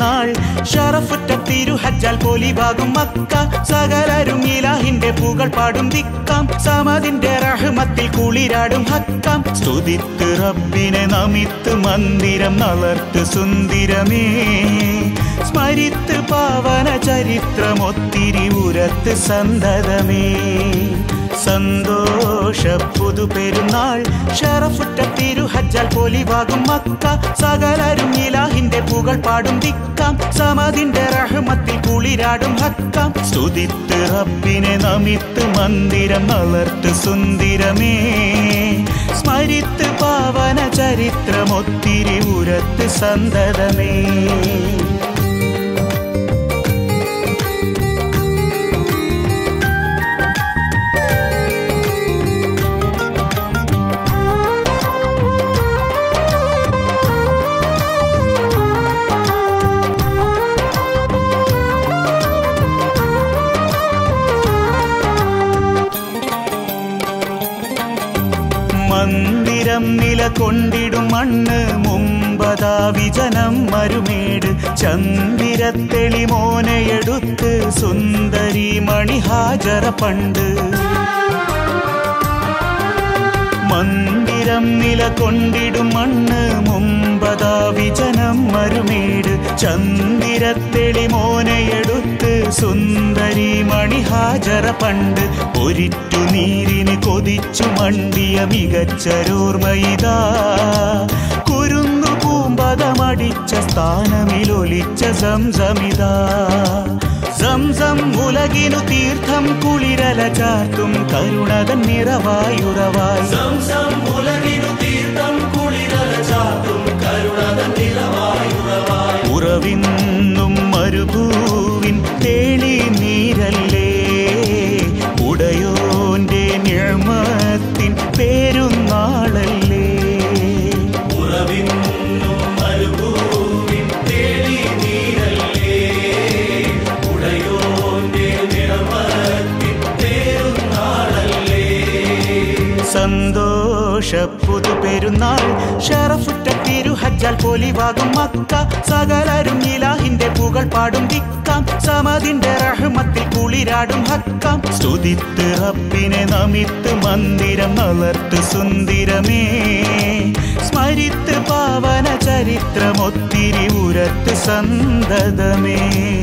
പെരുന്നാൾ ഷറഫുറ്റ തിരുഹജ്ജാൽ പൊലിവാകും മക്ക സകലരും ഇലാഹിന്റെ പുകൾ പാടും ദിക്കാം സമദിന്റെ റഹ്മത്തിൽ കുളിരാടും ഹക്കാം സ്തുതിത്ത് റബ്ബിനെ നമിത്ത് മന്ദിരം നളർത്ത് സുന്ദരമേ സ്മരിത്ത് പാവന ചരിത്രമൊത്തിരി ഉരത്ത് സന്തതമേ സന്തോഷ പുതു പെരുന്നാൾ ഷറഫുറ്റ തിരുഹജ്ജാൽ പൊലിവാകും മക്ക സകലരും ഇലാഹിന്റെ പുകൾ പാടും ദിക്കാം സമദിന്റെ റഹ്മത്തിൽ കുളിരാടും ഹക്കാം സ്തുതിത്ത് റബ്ബിനെ നമിത്ത് മന്ദിരം നളർത്ത് സുന്ദരമേ സ്മരിത്ത് പാവന ചരിത്രമൊത്തിരി ഉരത്ത് സന്തതമേ മന്ദിരം നിലകൊണ്ടിടും മണ്ണ് മുമ്പതാ വിജനം മരുമേട് ചന്ദിരത്തെളി മോനയെടുത്ത് സുന്ദരി മണിഹാജറ പണ്ട് മന്ദിരം നിലകൊണ്ടിടും മണ്ണ് മുമ്പതാ വിജനം മരുമേട് ചന്ദിരത്തെളി മോനയെടുത്ത് സുന്ദരി മണിഹാജറ പണ്ട് ഒരിറ്റു നീരിന് കൊതിച്ചു മണ്ടിയ മികച്ചരോർമ്മയിതാ കുരുന്നു പൂമ്പതമടിച്ച സ്ഥാനമിലൊലിച്ച സംസമിതാ സംസം ഉലകിനു തീർത്ഥം കുളിരല ചാർത്തും കരുണതൻ നിറവായുറവായി സംസം ഉലകിനു തീർത്ഥം കുളിരല ചാർത്തും കരുണതൻ നിറവായുറവായി ഉറവിന്നും മരുഭൂവിൻ തേളി നീരല്ലേ ഉടയോന്റെ നിഴമത്തിൻ പെരുന്നാളല്ലേ ഉറവിന്നും മരുഭൂവിൻ തേളി നീരല്ലേ ഉടയോന്റെ നിഴമത്തിൻ പെരുന്നാളല്ലേ സന്തോഷ പുതു പെരുന്നാൾ ഷറഫുറ്റ തിരുഹജ്ജാൽ പൊലിവാകും മക്ക സകലരും ഇലാഹിന്റെ പുകൾ പാടും ദിക്കാം സമദിന്റെ റഹ്മത്തിൽ കുളിരാടും ഹക്കാം സ്തുതിത്ത് റബ്ബിനെ നമിത്ത് മന്ദിരം നളർത്ത് സുന്ദരമേ സ്മരിത്ത് പാവന ചരിത്രമൊത്തിരി ഉരത്ത് സന്തതമേ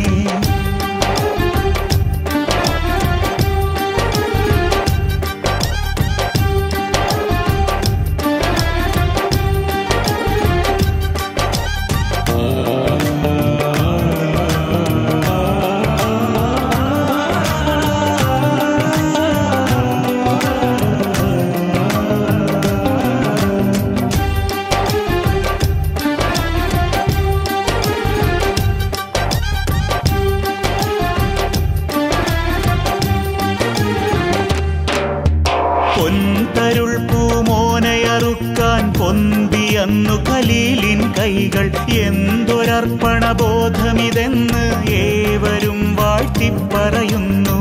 പൊൻതരുൾ പൂമോനയറുക്കാൻ പൊന്തിയന്നു ഖലീലിൻ കൈകൾ എന്തൊരർപ്പണ ബോധമിതെന്ന് ഏവരും വാഴ്ത്തിപ്പറയുന്നു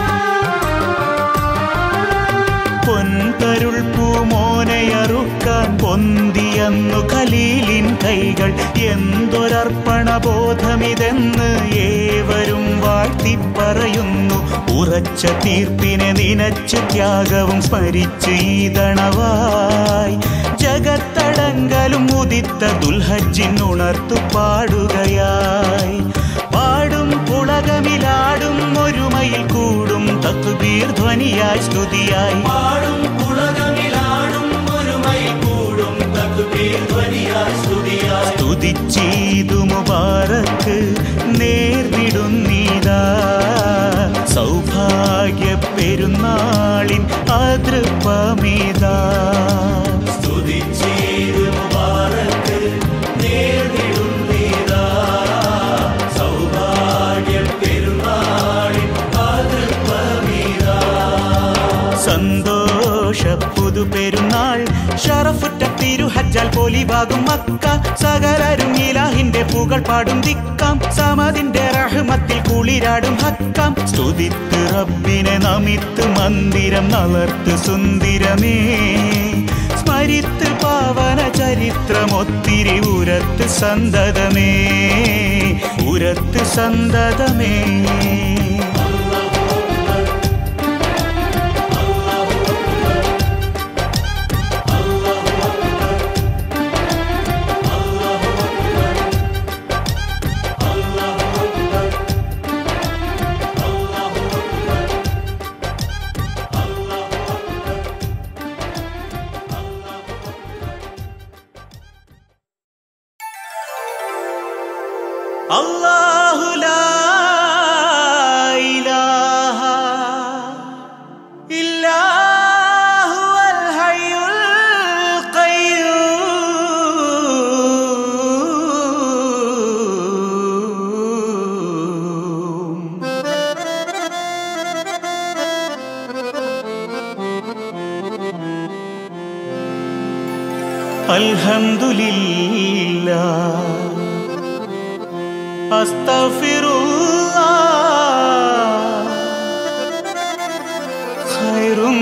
പൊൻതരുൾ പൂമോനയറുക്കാൻ പൊന്തിയന്നു ഖലീലിൻ കൈകൾ എന്തൊരർപ്പണ ബോധമിതെന്ന് ഏവരും വാഴ്ത്തിപ്പറയുന്നു ഉറച്ച തീർപ്പിനെ നിനച്ചു ത്യാഗവും സ്മരിച്ച് ഈതണവായി ജഗത്തടങ്കലും ഉദിത്ത ദുൽഹജ്ജിനുണർത്തു പാടുകയായി പാടും പുളകമിലാടും ഒരുമയിൽ കൂടും തക്ബീർ ധ്വനിയായി സ്തുതിയായി പാടും പുളകമിലാടും ഒരുമയിൽ കൂടും തക്ബീർ ധ്വനിയായി സ്തുതിയായി സ്തുതിച്ചീതു മുബാറക്ക് നേർന്നിടുന്നീതാ സൗഭാഗ്യ പെരുന്നാളിൻ അതൃപ്പമിതാ സ്തുതിച്ചീതു മുബാറക്ക് നേർന്നിടുന്നീതാ സൗഭാഗ്യ പെരുന്നാളിൻ അതൃപ്പമിതാ സന്തോഷ പുതു പെരുന്നാൾ ഷറഫുറ്റ തിരുഹജ്ജാൽ പൊലിവാകും മക്ക സകലരും ഇലാഹിന്റെ പുകൾ പാടും ദിക്കാം സമദിന്റെ റഹ്മത്തിൽ കുളിരാടും ഹക്കാം സ്തുതിത്ത് റബ്ബിനെ നമിത്ത് മന്ദിരം നളർത്ത് സുന്ദരമേ സ്മരിത്ത് പാവന ചരിത്രമൊത്തിരി ഉരത്ത് സന്തതമേ ഉരത്ത് സന്തതമേ. അല്ലാഹു ലാ ഇലാഹ ഇല്ലാ ഹുവൽ ഹയ്യുൽ ഖയ്യൂം. അൽഹംദുലില്ലാഹ് അസ്തഗ്ഫിറുല്ലാഹ് ഖൈറും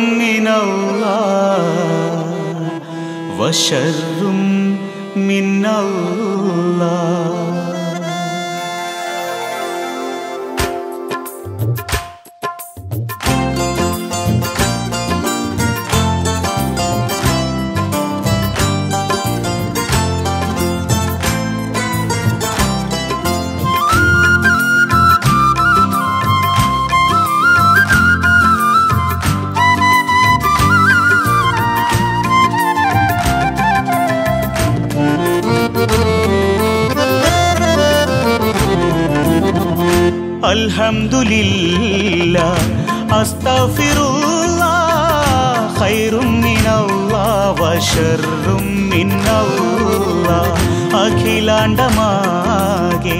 മിനല്ലാഹ് വശർറും മിനല്ലാഹ്. അൽഹംദുലില്ലാഹ് അസ്തഗ്ഫിറുല്ലാഹ് ഖൈറും മിനല്ലാഹ് വശർറും മിനല്ലാഹ്. അഖിലാണ്ടമാകെ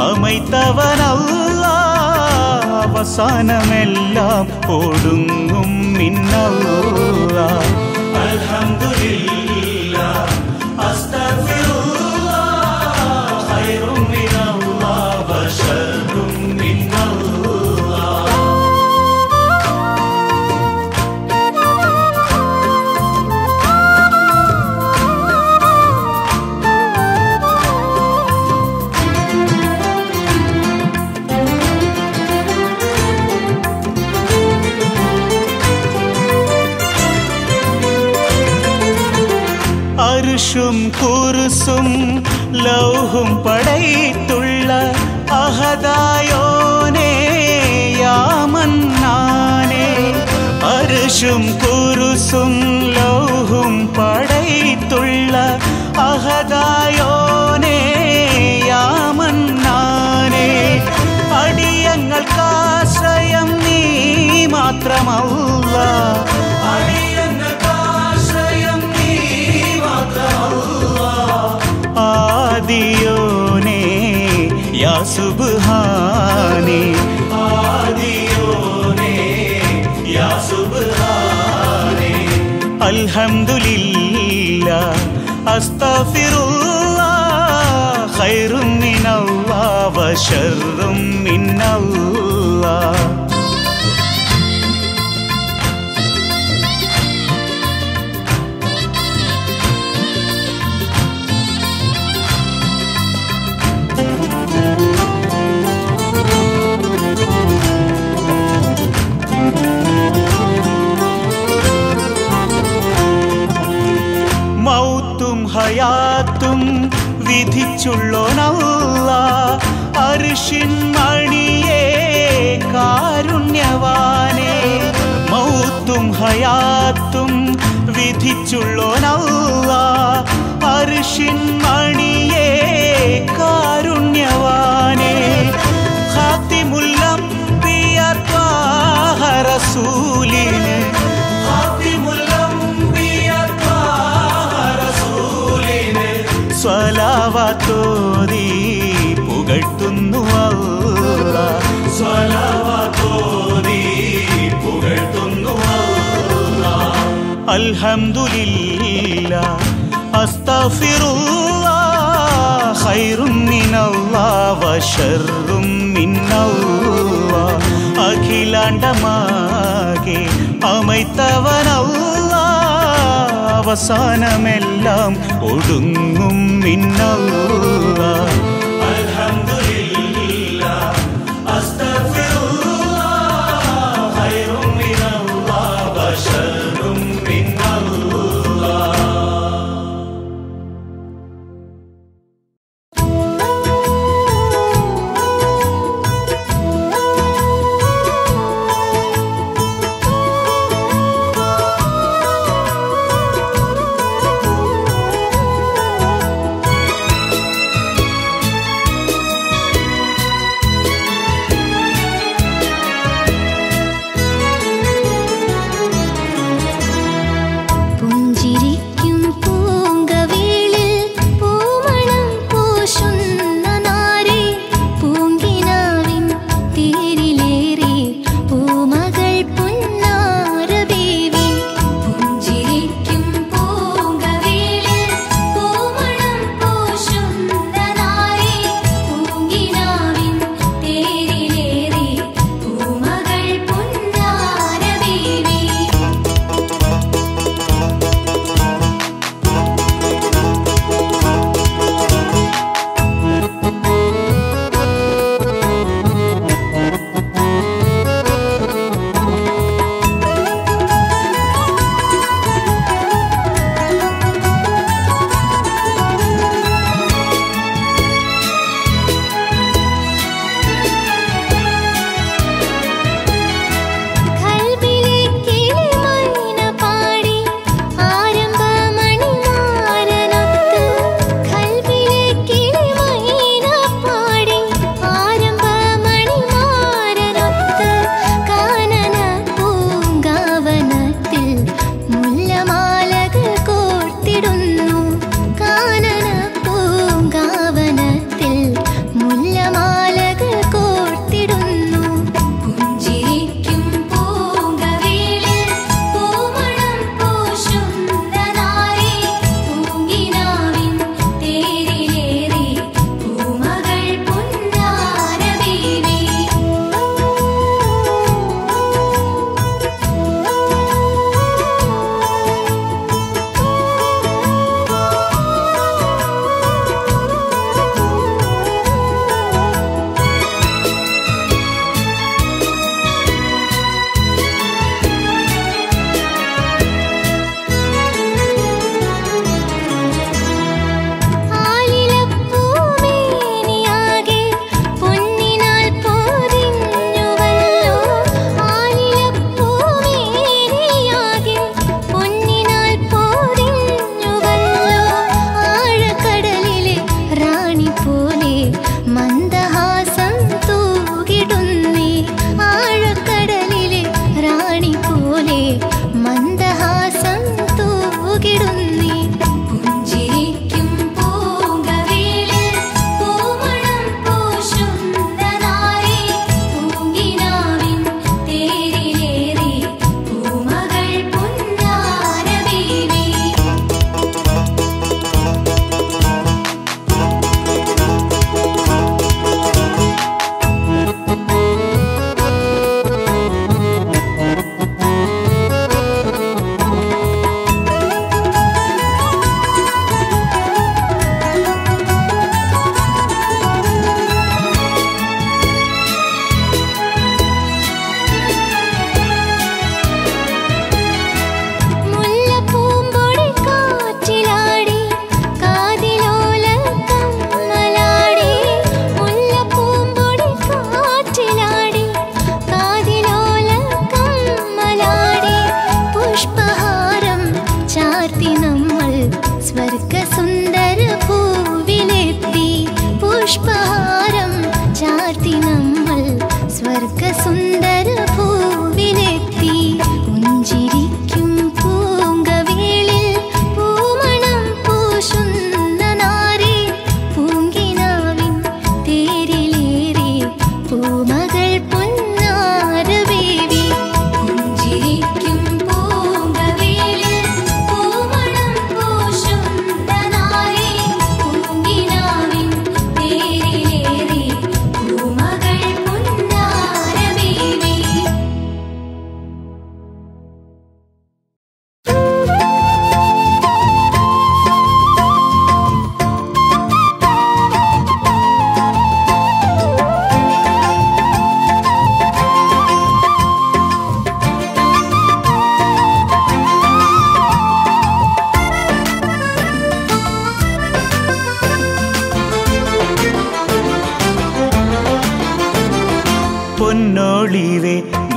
അമൈത്തവനല്ലാഹ് അവസാനമെല്ലാം ഒടുങ്ങും മിനല്ലാഹ്. അൽഹംദുലില്ലാഹ് അസ്തഗ്ഫിറുല്ലാഹ് ഖൈറും മിനല്ലാഹ് വശർറും അർശും കുർസും ലൗഹും പടൈത്തുള്ള അഹദായോനേ യാ മന്നാനേ. അർശും കുർസും ലൗഹും പടൈത്തുള്ള അഹദായോനേ യാ മന്നാനേ. അടിയങ്ങൾക്കാശ്രയം നീ മാത്രമല്ലാഹ്. ആദിയോനേ യാ സുബ്ഹാനേ. ആദിയോനേ യാ സുബ്ഹാനേ. അൽഹംദുലില്ലാഹ് അസ്തഗ്ഫിറുല്ലാഹ് ഖൈറും മിനല്ലാഹ് വശർറും മിനല്ലാഹ്. മൗത്തും ഹയാത്തും വിധിച്ചുള്ളോനല്ലാഹ് അർശിൻ മണിയേ കാരുണ്യവാനേ. മൗത്തും ഹയാത്തും വിധിച്ചുള്ളോനല്ലാഹ് അർശിൻ മണിയേ കാരുണ്യവാനേ. ഖാതിമുൽ അംബിയ ത്വാഹ റസൂലിനെ സ്വലാവത്തോതി പുകഴ്ത്തുന്നു അല്ലാഹ്. സ്വലാവത്തോതി പുകഴ്ത്തുന്നു അല്ലാഹ്. അൽഹംദുലില്ലാഹ് അസ്തഗ്ഫിറുല്ലാഹ് ഖൈറും മിനല്ലാഹ് വശർറും മിനല്ലാഹ്. അഖിലാണ്ടമാകെ അമൈത്തവനല്ലാഹ് അവസാനമെല്ലാം ഒടുങ്ങും മിനല്ലാഹ്. അൽഹംദുലില്ലാഹ്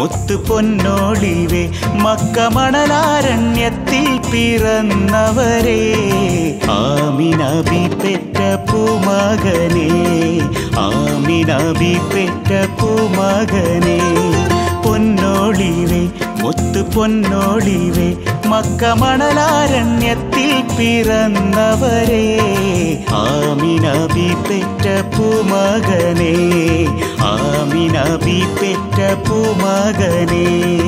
മുത്തു പൊന്നോളിവേ മക്ക മണലാരണ്യത്തിൽ പിറന്നവരെ ആമിന ബി പെറ്റ പൂമകനെ ആമിന ബി പെറ്റ പൂമകനെ പൊന്നോളിവേ മുത്തു പൊന്നോളിവേ മക്ക മണലാരണ്യത്തിൽ പിറന്നവരെ ആമിന ബി പെറ്റ പൂമകനെ ആമിന ബി പെറ്റ പൂമകനെ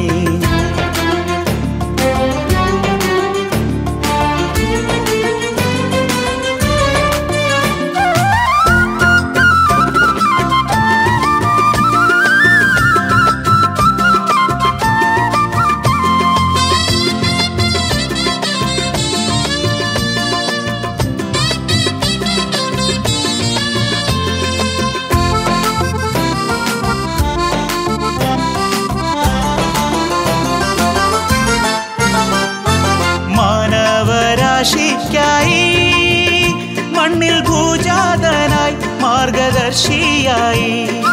മാനവരാശിക്കായി മണ്ണിൽ ഭൂജാതനായി മാർഗദർശിയായി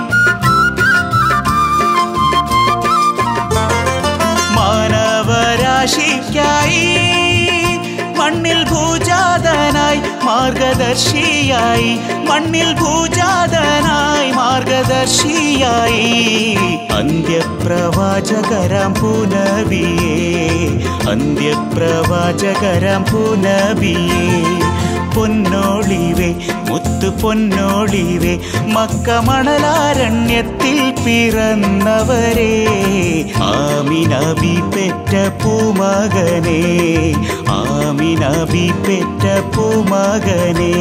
മാനവരാശിക്കായി മണ്ണിൽ ഭൂജാതനായി മാർഗദർശിയായി മണ്ണിൽ ഭൂജാതനായി മാർഗദർശിയായി അന്ത്യപ്രവാചകരാം പുനവിയേ അന്ത്യപ്രവാചകരാം പുനവിയേ പൊന്നോളിവേ മുത്തു പൊന്നോളിവേ മക്ക മണലാരണ്യത്തിൽ പിറന്നവരെ ആമിന ബി പെറ്റ പൂമകനെ ആമിന ബി പെറ്റ പൂമകനെ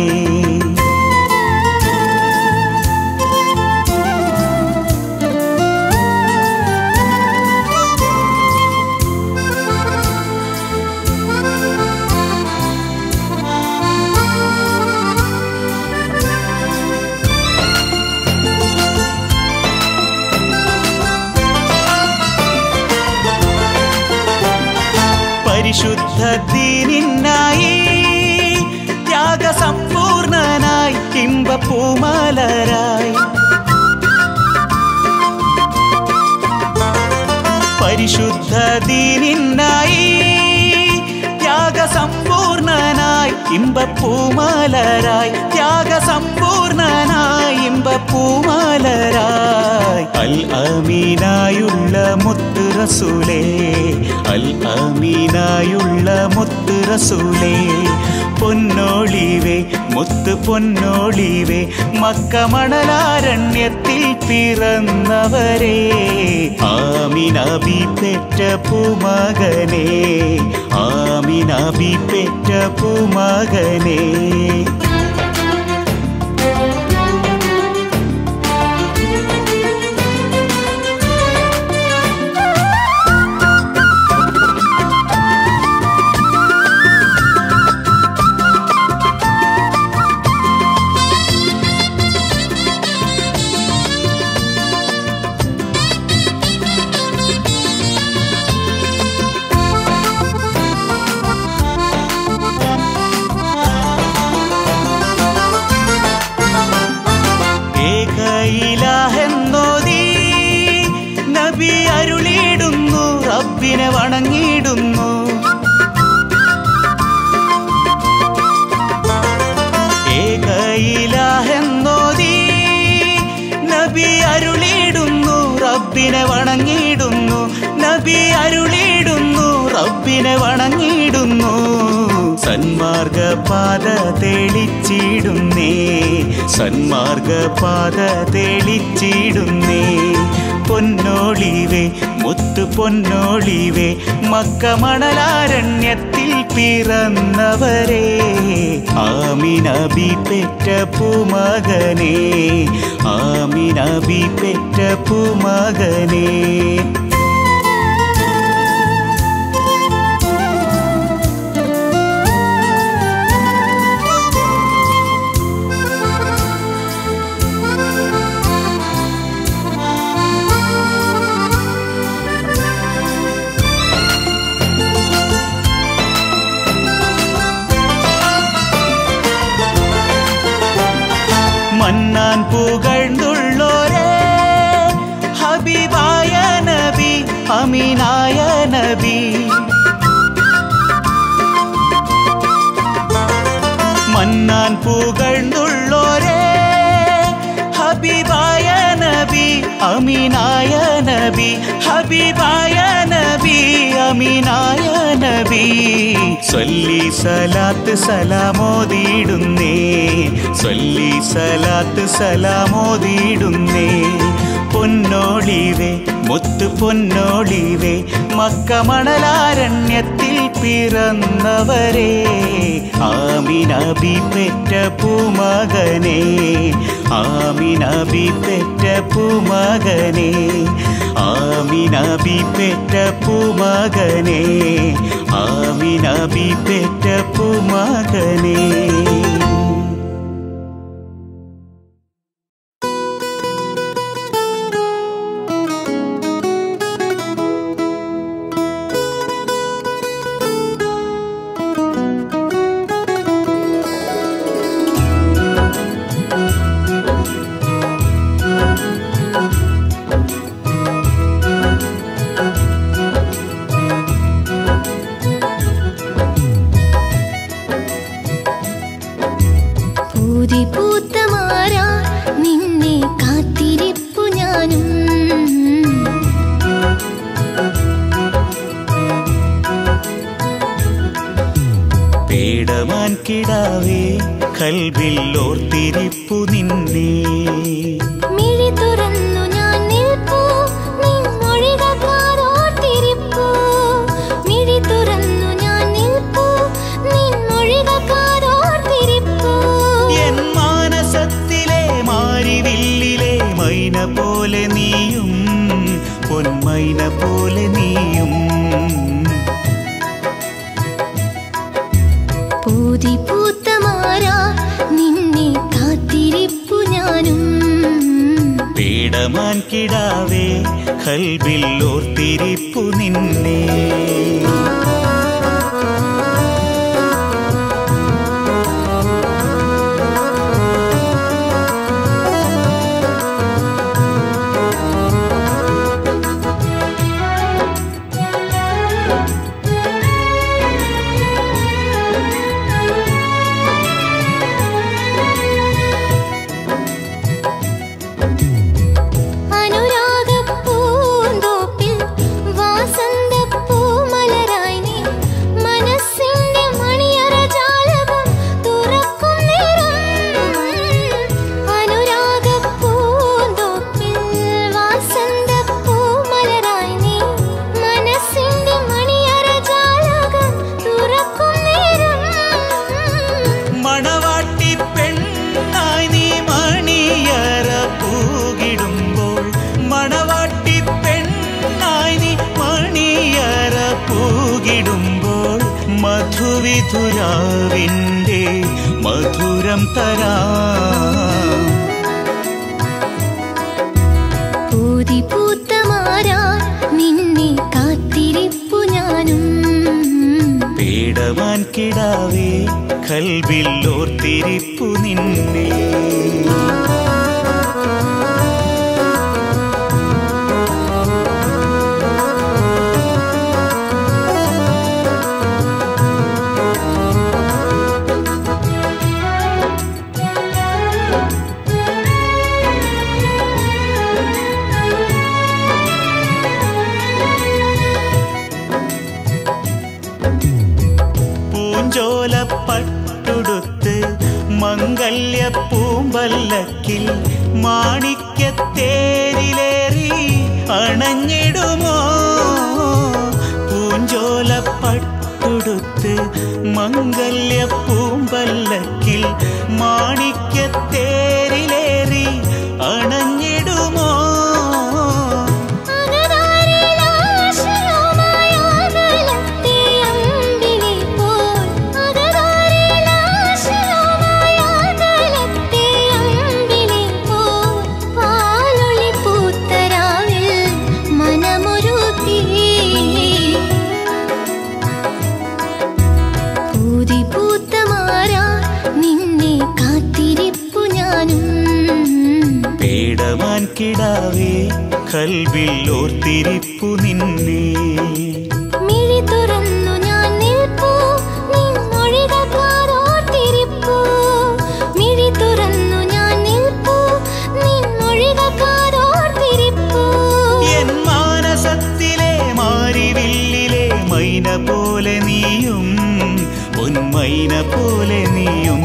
പരിശുദ്ധ ദീനിനായി ത്യാഗസമ്പൂർണനായി ഇമ്പപ്പൂമലരായി പരിശുദ്ധ ദീനിനായി ത്യാഗസമ്പൂർണനായി ഇമ്പപ്പൂമലരായി ത്യാഗസമ്പൂർണനായി ഇമ്പപ്പൂമലരായി അൽ അമീനായുള്ള മുത്ത് റസൂലേ അൽ അമീനായുള്ള മുത്ത് റസൂലേ പൊന്നോളിവേ മുത്ത് പൊന്നോളിവേ മക്ക മണലാരണ്യത്തിൽ പിറന്നവരെ ആമിന ബി പെറ്റ പൂമകനെ ആമിന ബി പെറ്റ പൂമകനെ നബി അരുളിയിടുന്നു റബ്ബിനെ വണങ്ങിയിടുന്നു ഏക ഇലാഹെന്നോതി നബി അരുളിയിടുന്നു റബ്ബിനെ വണങ്ങിയിടുന്നു നബി അരുളിയിടുന്നു റബ്ബിനെ വണങ്ങിയിടുന്നു സന്മാർഗപാത തെളിച്ചിടുന്നേ സന്മാർഗപാത തെളിച്ചിടുന്നേ പൊന്നോളിവേ മുത്തു പൊന്നോളിവേ മക്ക മണലാരണ്യത്തിൽ പിറന്നവരെ ആമിന ബി പെറ്റ പൂമകനെ ആമിന ബി പെറ്റ പൂമകനെ മന്നാൻ പുകഴ്ന്നുള്ളോരേ ഹബീബായ നബി അമീനായ നബി. മന്നാൻ പുകഴ്ന്നുള്ളോരേ ഹബീബായ നബി അമീനായ നബി ഹബീബായ നബി അമീനായ നബി. സ്വല്ലി സലാത്ത് സലാമോദിടുന്നേ സ്വല്ലി സലാത്ത് സലാമോദിടുന്നേ. പൊന്നോളിവേ മുത്തു പൊന്നോളിവേ മക്ക മണലാരണ്യത്തിൽ പിറന്നവരേ. ആമിന ബി പെറ്റ പൂമകനേ ആമിന ബി പെറ്റ പൂമകനേ ആമിന ബി പെറ്റ പൂമകനേ ആമിന ബി പെറ്റ പൂമകനേ. കിടാവേ കൽവിൽ ഓർത്തിരിപ്പു നിന്നെ. മിഴി തുറന്നു ഞാൻ നിൽപ്പൂ നിൻ മൊഴികാതോർത്തിരിപ്പൂ. മിഴി തുറന്നു ഞാൻ നിൽപ്പൂ നിൻ മൊഴികാതോർത്തിരിപ്പൂ. എൻ മാനസത്തിലെ മാരിവില്ലിലെ മൈന പോലെ നീയും പൊന്മൈന പോലെ നീയും. പൂതി പൂത്തമാരാ നിന്നെ കാത്തിരിപ്പു ഞാനും. പേടമാൻ കിടാവേ കൽവിൽ ഓർത്തിരിപ്പു നിന്നെ. മധുവിധുരാവിൻ്റെ മധുരം തരാം. പൂതി പൂത്തമാരാ നിന്നെ കാത്തിരിപ്പു ഞാനും. പേടമാൻ കിടാവേ കൽവിൽ ഓർത്തിരിപ്പു നിന്നെ. പൂഞ്ചോലപ്പട്ടുടുത്ത് മംഗല്യ പൂമ്പല്ലക്കിൽ മാണിക്യത്തേരിലേറി അണഞ്ഞിടുമോ. പൂഞ്ചോലപ്പട്ടുടുത്ത് മംഗല്യ പൂമ്പല്ലക്കിൽ മാണിക്യത്തേരിലേറി അണഞ്ഞിടുമോ. പേടമാൻ കിടാവേ കൽവിൽ ഓർത്തിരിപ്പു നിന്നെ. മിഴി തുറന്നു ഞാൻ നിൽപ്പൂ നിൻമൊഴികൾ കാതോർത്തിരിപ്പൂ. മിഴി തുറന്നു ഞാൻ നിൽപ്പൂ നിൻമൊഴികൾ കാതോർത്തിരിപ്പൂ. എൻ മാനസത്തിലെ മാരിവില്ലിലെ മൈന പോലെ നീയും പൊന്മൈന പോലെ നീയും.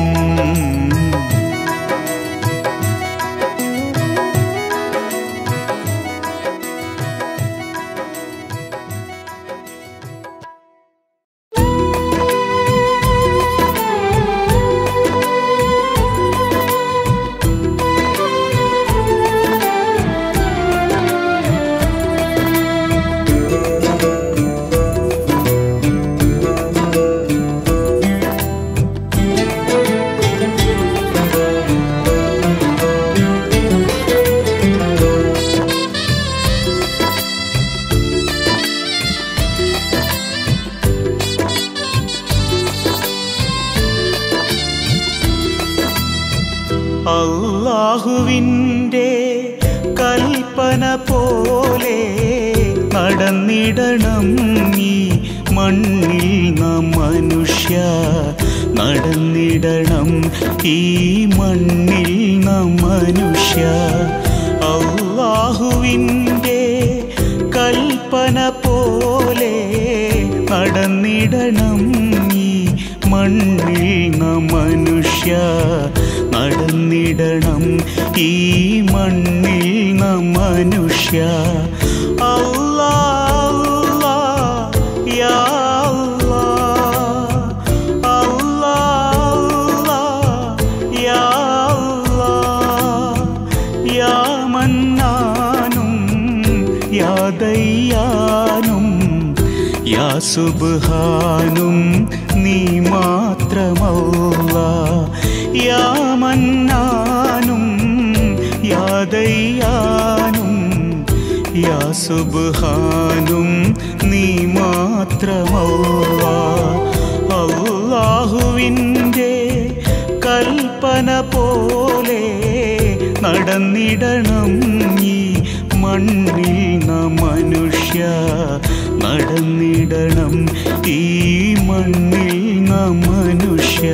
അല്ലാഹുവിൻ്റെ കൽപ്പന പോലെ നടന്നിടണം ഈ മണ്ണിൽ നാം മനുഷ്യ. നടന്നിടണം ഈ മണ്ണിൽ നാം മനുഷ്യ. അല്ലാഹുവിൻ്റെ കൽപ്പന പോലെ നടന്നിടണം ഈ മണ്ണിൽ നാം മനുഷ്യ. നടന്നിടണം ഈ മണ്ണിൽ നാം മനുഷ്യ. അല്ലാഹ് അല്ലാഹ് യാ അല്ലാഹ്, അല്ലാഹ് അല്ലാഹ് യാ അല്ലാഹ്, യാ മന്നാനും യാ ദയ്യാനും യാ സുബ്ഹാനും നീ മാത്രമല്ലാഹ്. യാ മന്നാനും യാ ദയ്യാനും യാ സുബ്ഹാനും നീ മാത്രമല്ലാഹ്. അല്ലാഹുവിൻ്റെ കൽപ്പന പോലെ നടന്നിടണം ഈ മണ്ണിൽ നാം മനുഷ്യ. നടന്നിടണം ഈ മണ്ണിൽ നാം മനുഷ്യ.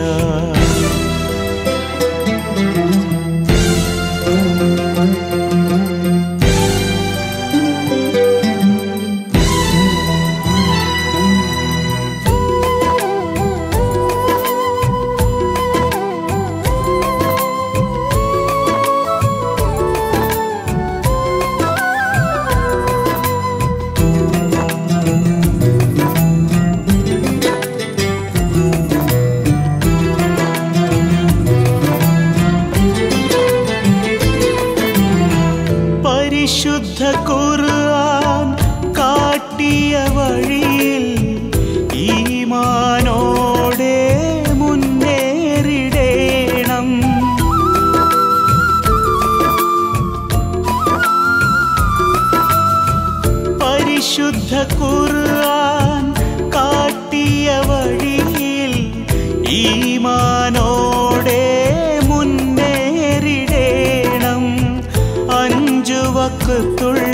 പരിശുദ്ധ ഖുർആൻ കാട്ടിയ വഴിയിൽ ഈമാനോടെ മുന്നേറിടേണം. പരിശുദ്ധ ഖുർആൻ കാട്ടിയ വഴിയിൽ ഈമാനോടെ മുന്നേറിടേണം. 5 വക്തുള്ള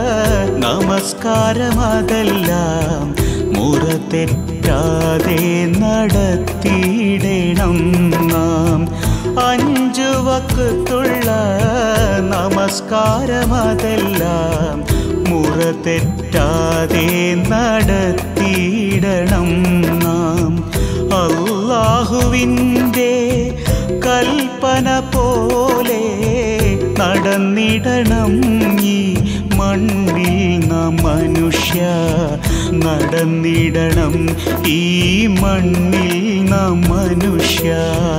നമസ്കാരമതെല്ലാം മുറ തെറ്റാതെ നടത്തിയിടണം നാം. 5 വക്തുള്ള നമസ്കാരമതെല്ലാം മുറ തെറ്റാതെ നടത്തിയിടണം നാം. അല്ലാഹുവിൻ്റെ കൽപ്പന പോലെ നടന്നിടണം ഈ മണ്ണിൽ നാം മനുഷ്യ. നടന്നിടണം ഈ മണ്ണിൽ നാം മനുഷ്യ.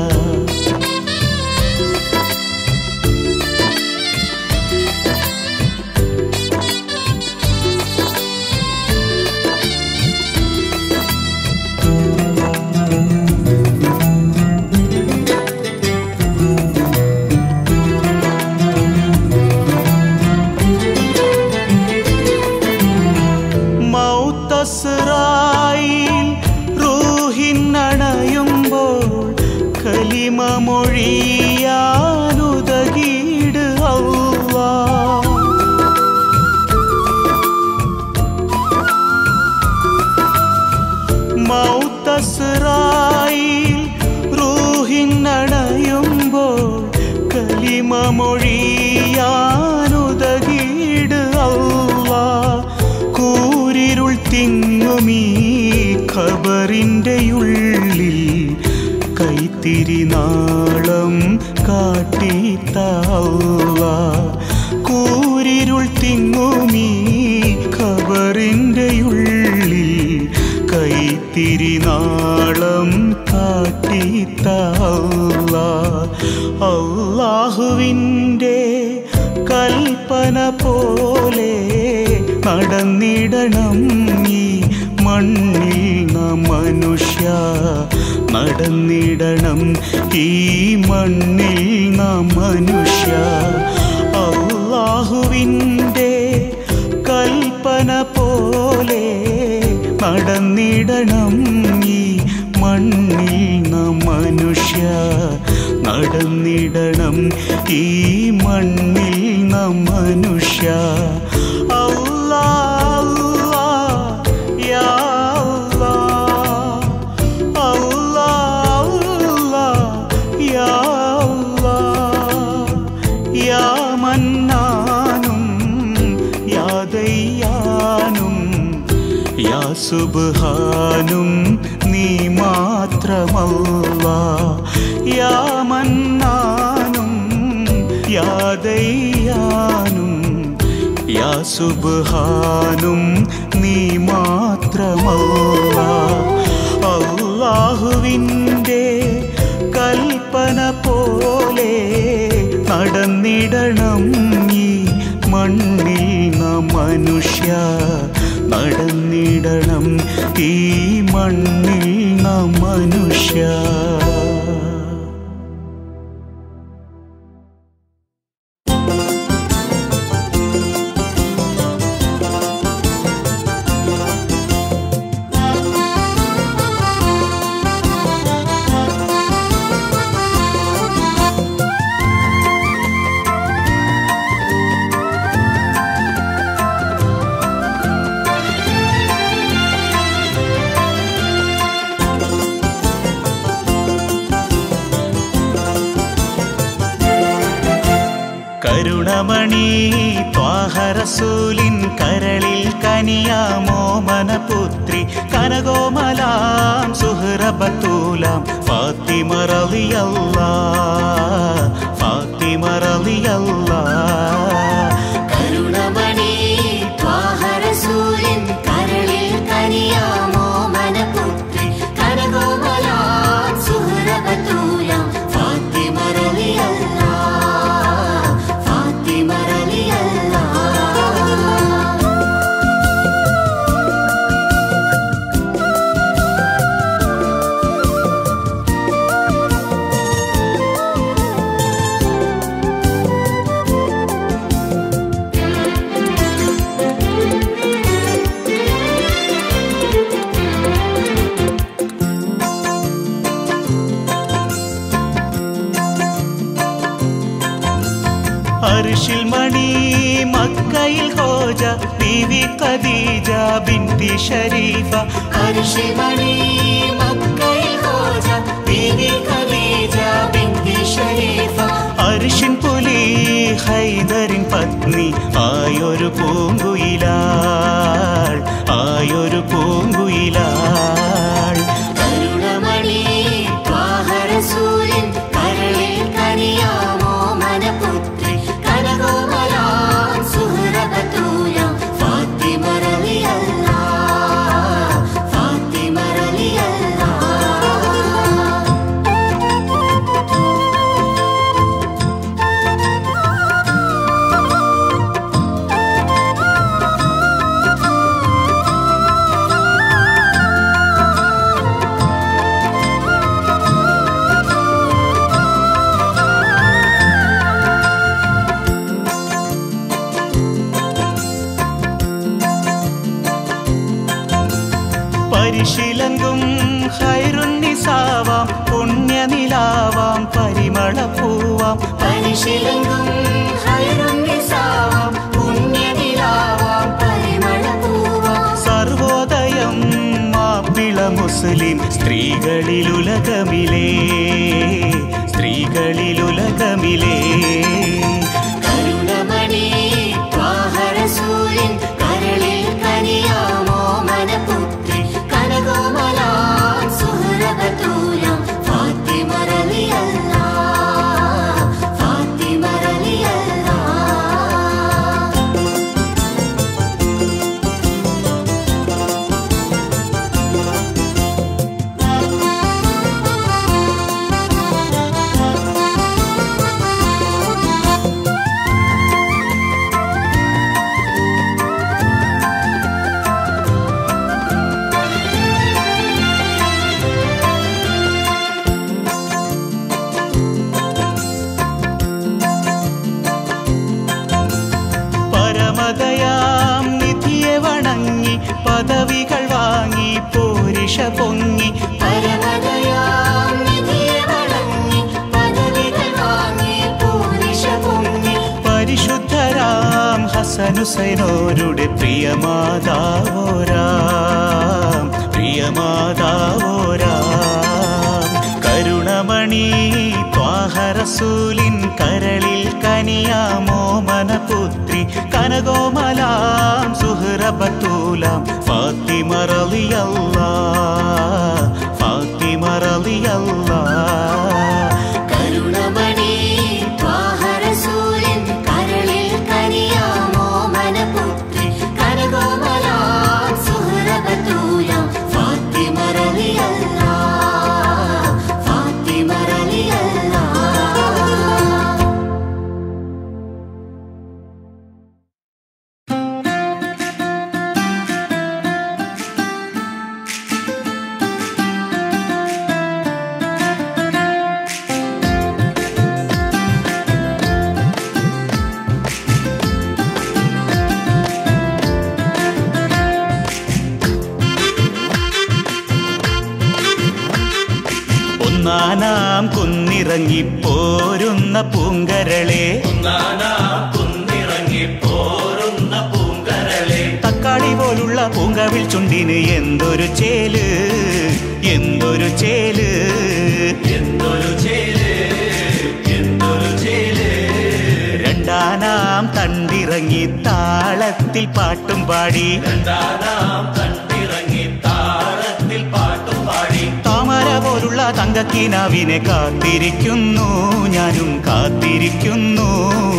മൗത്തസ്റായിൽ റൂഹിനണയുമ്പോൾ കലിമ മൊഴിയാനുതകീട് അല്ലാഹ്. തിങ്ങുമീ ഖബറിൻ്റെ ഉള്ളിൽ കൈത്തിരി നാളം കാട്ടിത്ത അല്ലാഹ്. കൂരിരുൾ തിങ്ങുമീ ഖബറിൻ്റെ ഉള്ളിൽ കൈത്തിരി നാളം കാട്ടിത്ത അല്ലാഹ്. അല്ലാഹുവിൻ്റെ കൽപ്പന പോലെ നടന്നിടണം ഈ മണ്ണിൽ നാം മനുഷ്യ, നടന്നിടണം ഈ മണ്ണിൽ നാം മനുഷ്യ. അല്ലാഹുവിൻ്റെ കൽപ്പന പോലെ നടന്നിടണം ഈ മണ്ണിൽ നാം മനുഷ്യ, നടന്നിടണം ഈ മണ്ണിൽ നാം മനുഷ്യ. അല്ലാഹ് അല്ലാഹ് യാ അല്ലാഹ്, അല്ലാഹ് അല്ലാഹ് യാ അല്ലാഹ്. യാ മന്നാനും യാ ദയ്യാനും യാ സുബ്ഹാനും നീ മാത്രമല്ലാഹ്. യാ മന്നാനും യാ ദയ്യാനും യാ സുബ്ഹാനും നീ മാത്രമല്ലാഹ്. അല്ലാഹുവിൻ്റെ കൽപ്പന പോലെ നടന്നിടണം ഈ മണ്ണിൽ നാം മനുഷ്യ, നടന്നിടണം ഈ മണ്ണിൽ നാം മനുഷ്യ. കരുണമണി ത്വാഹ റസൂലിൻ കരളിൽ കനിയാമോമനപുത്രി കനകോമലാം സുഹ്റ ബത്തൂലാം ഫാത്തിമ റളിയല്ലാഹ്, ഫാത്തിമ റളിയല്ലാഹ്. കരുണമണി ത്വാഹ റസൂലിൻ കരളിൽ കനിയാമോമനപുത്രി കനകോമലാം സുഹ്റ ബത്തൂലാം ഫാത്തിമ റളിയല്ലാഹ്. അർശിൽ മണി മക്കയിൽ ഹോജ ബീവി ഖദീജ ബിൻതി ഷരീഫ. അർശിൽ മണി മക്കയിൽ ഹോജ ബീവി ഖദീജ ബിൻതി ഷരീഫ. അർശിൻ പുലി ഹൈദറിൻ പത്നി ആയൊരു പൂങ്കുയിലാൾ, ആയൊരു പൂങ്കുയിലാൾ. കരുണമണി ത്വാഹ റസൂലിൻ കരളിൽ കനിയാമോമനപുത്രി കനകോമലാം സുഹ്റ ബത്തൂലാം ഫാത്തിമ റളിയല്ലാഹ്, ഫാത്തിമ റളിയല്ലാഹ്. പരിശീലങ്കും ഖൈറുന്നിസാവാം പുണ്യനിലാവാം പരിമളപ്പൂവാം. പരിശീലങ്കും ഖൈറുന്നിസാവാം പുണ്യനിലാവാം പരിമളപ്പൂവാം. സർവോദയം മാപ്പിള മുസ്ലിം സ്ത്രീകളിലുലകമിലേ, സ്ത്രീകളിലുലകമിലേ. കരുണമണി ത്വാഹ റസൂലിൻ കരളിൽ കനിയാമോമന പദവികൾ വാങ്ങി പോരിഷ പൊങ്ങി പരമദയാം നിധിയെ വണങ്ങി പദവികൾ വാങ്ങി പോരിഷ പൊങ്ങി പരിശുദ്ധരാം ഹസൻ ഹുസൈനോരുടെ പ്രിയമാതാവോരാം കരുണമണി ത്വാഹ റസൂലിൻ കരളിൽ കനിയാമോമനപുത്രി കനകോമലാം സുഹ്റ ബത്തൂലാം ഫാത്തിമ റളിയല്ലാഹ് കരുണമണി ത്വാഹ റസൂലിൻ കരളിൽ കനിയാമോമനപുത്രി കനകോമലാം സുഹ്റ ബത്തൂലാം ഫാത്തിമ റളിയല്ലാഹ് ഫാത്തിമ റളിയല്ലാഹ്. ഒന്നാനാം കുന്നിറങ്ങി പോരുന്ന പൂങ്കരളെ തക്കാളി പോലുള്ള പൂങ്കവിൽ ചുണ്ടിന് എന്തൊരു ചേല് രണ്ടാനാം തണ്ടിറങ്ങി താളത്തിൽ പാട്ടും പാടി താമര പോലുള്ള തങ്കക്കിനാവിനെ കാത്തിരിക്കുന്നു ഞാനും കാത്തിരിക്കുന്നു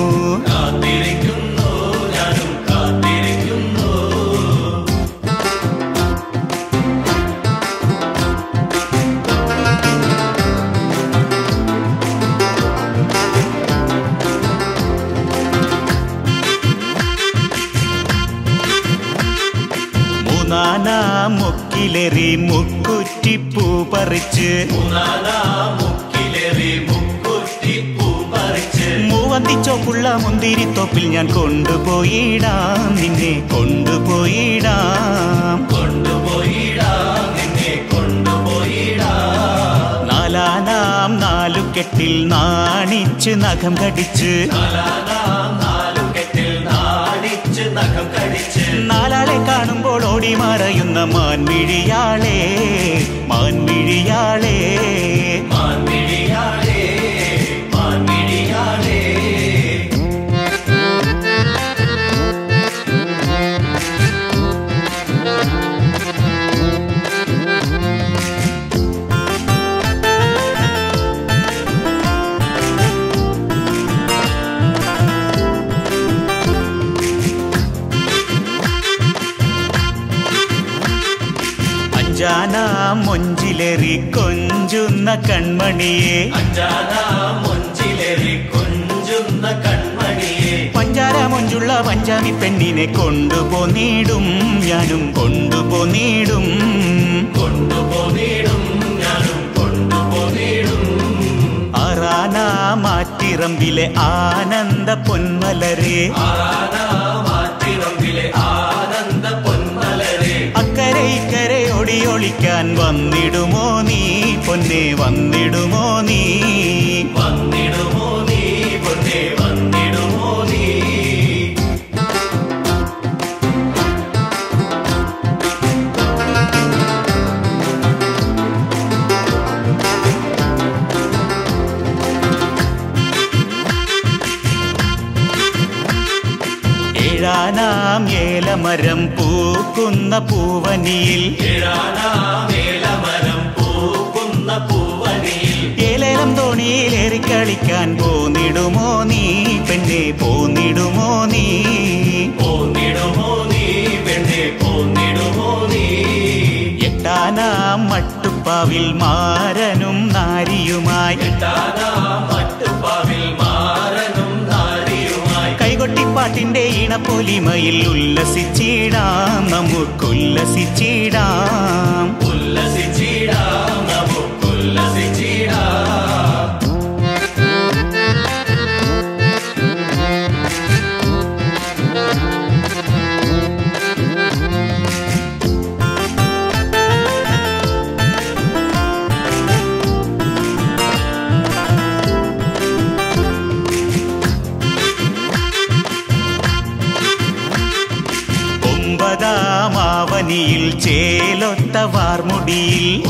മൂന്നാനാം മുക്കിലേറി മുക്കുറ്റിപ്പൂ പറിച്ച് മൂവന്തിച്ചോപ്പുള്ള മുന്തിരിത്തോപ്പിൽ ഞാൻ കൊണ്ടുപോയിടാം നിന്നെ കൊണ്ടുപോയിടാം നാലാനാം നാലുകെട്ടിൽ നാണിച്ച് നഖം കടിച്ച് നാലാളെ കാണുമ്പോൾ ഓടി മറയുന്ന മാൻമിഴിയാളെ അഞ്ചാനാം മൊഞ്ചിലേറി കൊഞ്ചുന്ന കൺമണിയെ പഞ്ചാര മൊഞ്ചുള്ള പഞ്ചാമി പെണ്ണിനെ കൊണ്ടുപോന്നിടും ഞാനും കൊണ്ടുപോന്നിടും ആറാനാം ആറ്റിറമ്പിലെ ആനന്ദ പൊന്മലരെ അക്കരെ ഇക്കരെ ഒളിക്കാൻ വന്നിടുമോ നീ പൊന്നെ വന്നിടുമോ നീ ഏഴാനാം ഏലമരം പൂക്കുന്ന പൂവനിയിൽ ഏലേലം തോണിയിൽ ഏറിക്കളിക്കാൻ പോന്നിടുമോ നീ പെണ്ണെ പോന്നിടുമോ നീ എട്ടാനാം മട്ടുപ്പാവിൽ മാരനും നാരിയുമായി കൈകൊട്ടിപ്പാട്ടിന്റെ ഈണപ്പൊലിമയിൽ ഉല്ലസിച്ചിടാം നമുക്കുല്ലസിച്ചിടാം ആവനിയിൽ ചേലൊത്ത വാർമുടിയിൽ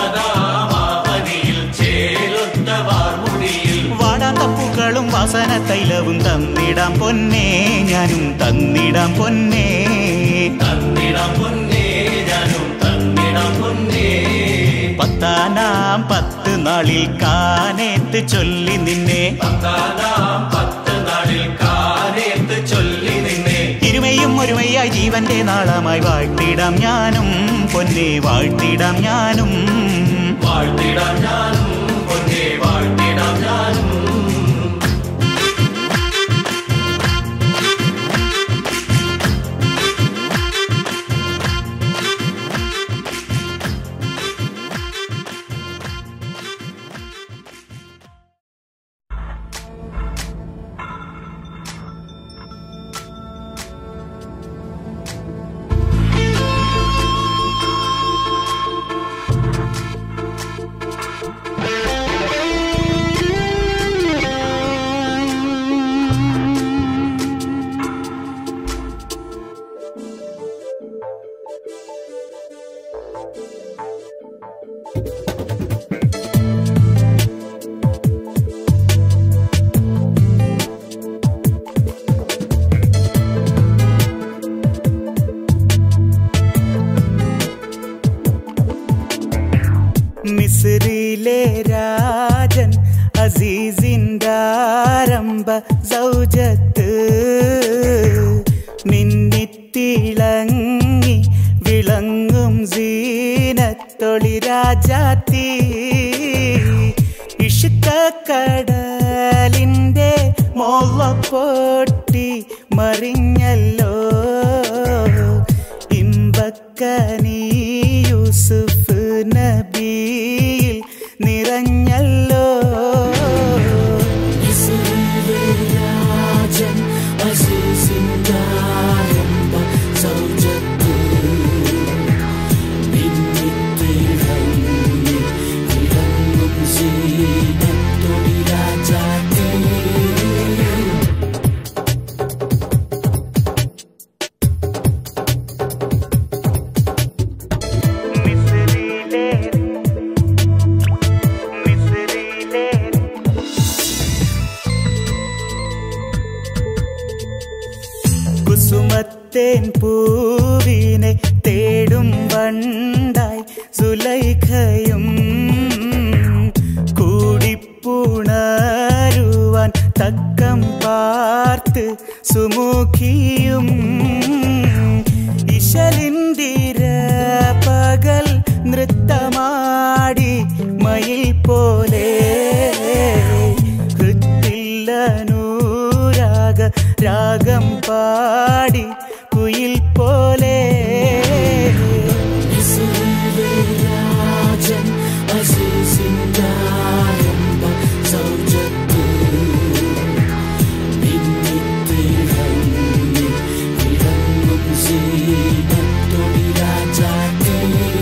വാടാത്തപ്പൂക്കളും വാസന തൈലവും തന്നിടാം പൊന്നേ ഞാനും തന്നിടാം പൊന്നേ പത്താനാം 10 നാളിൽ കാനേത്ത് ചൊല്ലി നിന്നെ ഇരുമയും ഒരുമയായി ജീവന്റെ നാളമായി വാഴ്ത്തിടാം ഞാനും പൊന്നേ വാഴ്ത്തിടാം ഞാനും പൊന്നേ വാഴ്ത്തിടാം ഞാനും. മിസ്രിലെ രാജൻ അസീസിൻ്റെ ആരംഭ സൗജത്ത് മിന്നിത്തിളങ്ങി വിളങ്ങും സീനത്തൊളി രാജാത്തി ഇഷ്കക്കടലിൻ്റെ മോള പൊട്ടി മറിഞ്ഞല്ലോ ഇമ്പക്കനീ യൂസുഫ് നബിയിൽ നിറഞ്ഞല്ലോ രാജൻ അസീസിൻ്റെ ആരംഭ സൗജത്ത് മിന്നിത്തിളങ്ങി വിളങ്ങും സീനത്തൊളി രാജാത്തി കുസുമത്തേൻ പൂവിനെ തേടും വണ്ടായി സുലൈഖയും കൂടിപ്പുണരുവാൻ തക്കം പാർത്ത് സുമുഖിയും ഇശലിന്ദിര പകൽ നൃത്തമാടി മയിൽ പോലെ ഹൃത്തില്ലനൂരാഗ രാഗം പാടി കുയിൽ പോലെ രാജൻ അസീസിൻ്റെ ആരംഭ സൗജത്ത് മിന്നിത്തിളങ്ങി വിളങ്ങും സീനത്തൊളി രാജാത്തി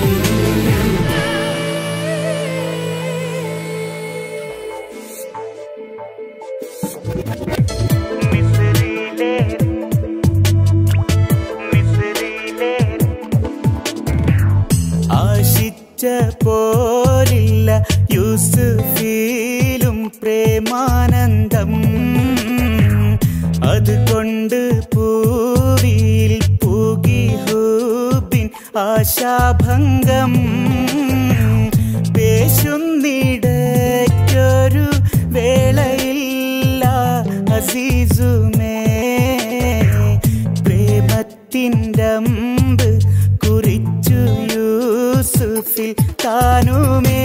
ആശിച്ച പോലില്ല യൂസുഫിലും പ്രേമാനന്ദം അതുകൊണ്ട് പൂവിൽ പൂകി ഹൂബിൻ ആശാഭംഗം പേശുന്നിടയ്ക്കൊരു വേളയില്ല അസീസുമേ പ്രേമത്തിൻ്റെ അമ്പ് കുറിച്ചു യൂസുഫിൽ താനുമേ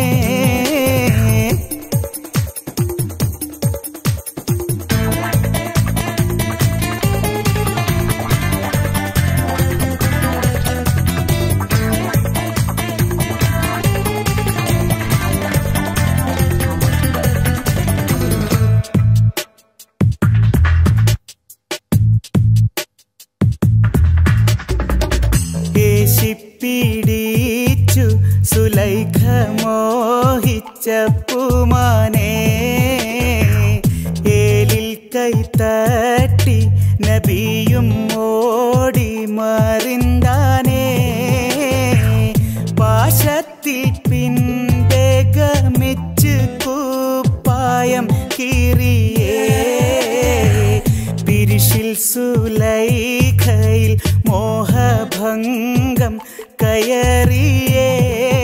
പിടിച്ചു സുലൈഖ മോഹിച്ച പൂമാനെ ഏലിൽ കൈത്തട്ടി നബിയും ഓടി മറിന്താനേ സുലൈഖയിൽ മോഹഭംഗം കയറിയേ